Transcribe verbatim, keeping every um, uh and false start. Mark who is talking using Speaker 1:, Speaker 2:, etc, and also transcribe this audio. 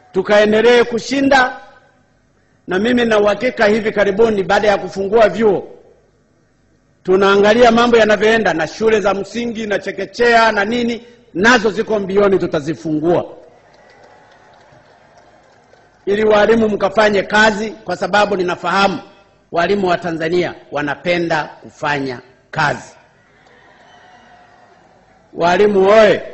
Speaker 1: tukaendelee kushinda, na mimi na uhakika hivi karibuni baada ya kufungua vyuo tunaangalia mambo yanavyoenda, na shule za msingi na chekechea na nini nazo ziko Mbioni tutazifungua, ili walimu mkafanye kazi, kwa sababu ninafahamu walimu wa Tanzania wanapenda kufanya kazi. Walimu oye!